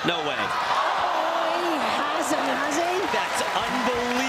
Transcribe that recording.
No way. Oh, he has him, has he? That's unbelievable.